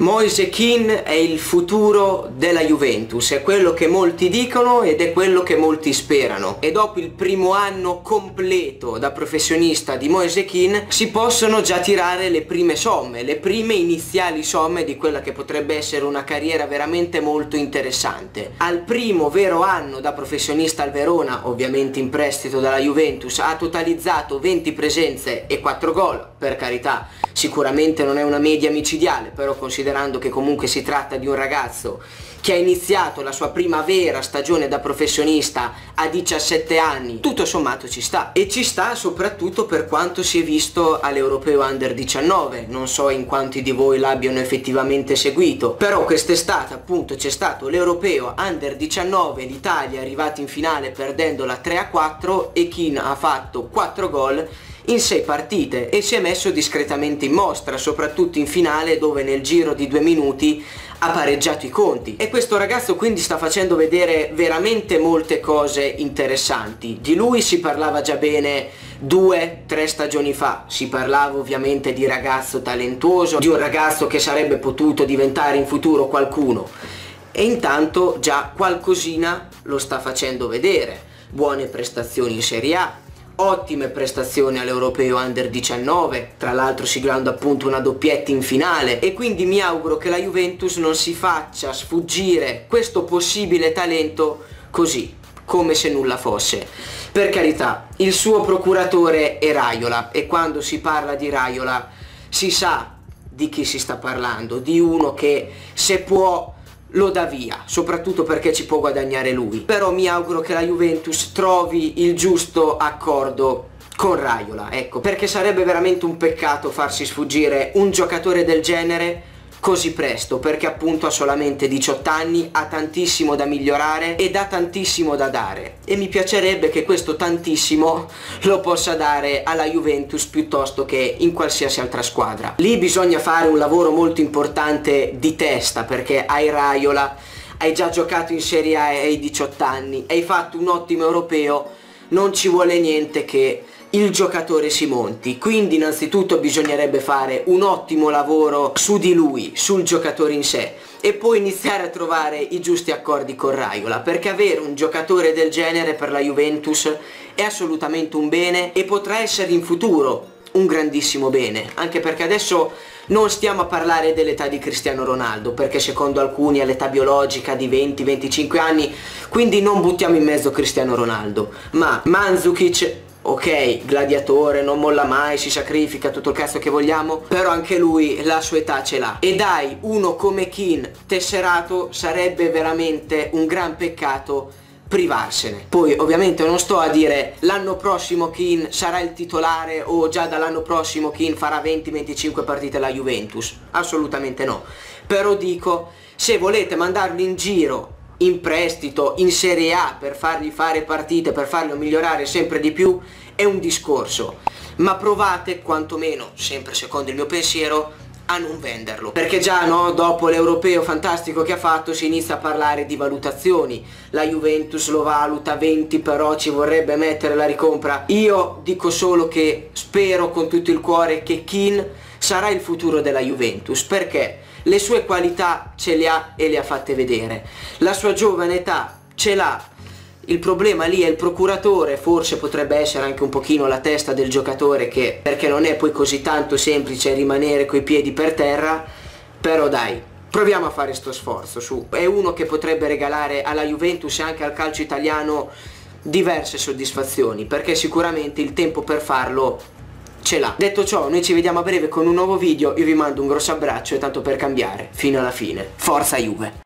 Moise Kean è il futuro della Juventus, è quello che molti dicono ed è quello che molti sperano, e dopo il primo anno completo da professionista di Moise Kean si possono già tirare le prime somme, le prime iniziali somme di quella che potrebbe essere una carriera veramente molto interessante. Al primo vero anno da professionista al Verona, ovviamente in prestito dalla Juventus, ha totalizzato 20 presenze e 4 gol, per carità. Sicuramente non è una media micidiale, però considerando che comunque si tratta di un ragazzo che ha iniziato la sua prima vera stagione da professionista a 17 anni, tutto sommato ci sta. E ci sta soprattutto per quanto si è visto all'Europeo Under 19, non so in quanti di voi l'abbiano effettivamente seguito, però quest'estate appunto c'è stato l'Europeo Under 19, l'Italia è arrivata in finale perdendola 3-4 e Kean ha fatto 4 gol in 6 partite e si è messo discretamente in mostra, soprattutto in finale dove nel giro di 2 minuti ha pareggiato i conti. E questo ragazzo quindi sta facendo vedere veramente molte cose interessanti. Di lui si parlava già bene 2-3 stagioni fa, si parlava ovviamente di ragazzo talentuoso, di un ragazzo che sarebbe potuto diventare in futuro qualcuno, e intanto già qualcosina lo sta facendo vedere. Buone prestazioni in Serie A, ottime prestazioni all'Europeo Under 19, tra l'altro siglando appunto una doppietta in finale, e quindi mi auguro che la Juventus non si faccia sfuggire questo possibile talento così, come se nulla fosse. Per carità, il suo procuratore è Raiola, e quando si parla di Raiola si sa di chi si sta parlando, di uno che se può lo dà via, soprattutto perché ci può guadagnare lui. Però mi auguro che la Juventus trovi il giusto accordo con Raiola, ecco, perché sarebbe veramente un peccato farsi sfuggire un giocatore del genere così presto, perché appunto ha solamente 18 anni, ha tantissimo da migliorare ed ha tantissimo da dare, e mi piacerebbe che questo tantissimo lo possa dare alla Juventus piuttosto che in qualsiasi altra squadra. Lì bisogna fare un lavoro molto importante di testa, perché hai Raiola, hai già giocato in Serie A ai 18 anni, hai fatto un ottimo europeo, non ci vuole niente che il giocatore si monti. Quindi innanzitutto bisognerebbe fare un ottimo lavoro su di lui, sul giocatore in sé, e poi iniziare a trovare i giusti accordi con Raiola, perché avere un giocatore del genere per la Juventus è assolutamente un bene e potrà essere in futuro un grandissimo bene, anche perché adesso non stiamo a parlare dell'età di Cristiano Ronaldo, perché secondo alcuni ha l'età biologica di 20-25 anni, quindi non buttiamo in mezzo Cristiano Ronaldo, ma Mandzukic, ok, gladiatore, non molla mai, si sacrifica, tutto il cazzo che vogliamo, però anche lui la sua età ce l'ha. E dai, uno come Kean tesserato sarebbe veramente un gran peccato privarsene. Poi ovviamente non sto a dire l'anno prossimo Kean sarà il titolare o già dall'anno prossimo Kean farà 20-25 partite alla Juventus, assolutamente no. Però dico, se volete mandarlo in giro in prestito, in Serie A, per fargli fare partite, per farlo migliorare sempre di più, è un discorso, ma provate quantomeno, sempre secondo il mio pensiero, a non venderlo, perché già no, dopo l'europeo fantastico che ha fatto si inizia a parlare di valutazioni. La Juventus lo valuta 20, però ci vorrebbe mettere la ricompra. Io dico solo che spero con tutto il cuore che Kean sarà il futuro della Juventus, perché le sue qualità ce le ha e le ha fatte vedere, la sua giovane età ce l'ha. Il problema lì è il procuratore, forse potrebbe essere anche un pochino la testa del giocatore, che perché non è poi così tanto semplice rimanere coi piedi per terra, però dai, proviamo a fare sto sforzo, su. È uno che potrebbe regalare alla Juventus e anche al calcio italiano diverse soddisfazioni, perché sicuramente il tempo per farlo ce l'ha. Detto ciò, noi ci vediamo a breve con un nuovo video, io vi mando un grosso abbraccio e tanto per cambiare, fino alla fine, forza Juve!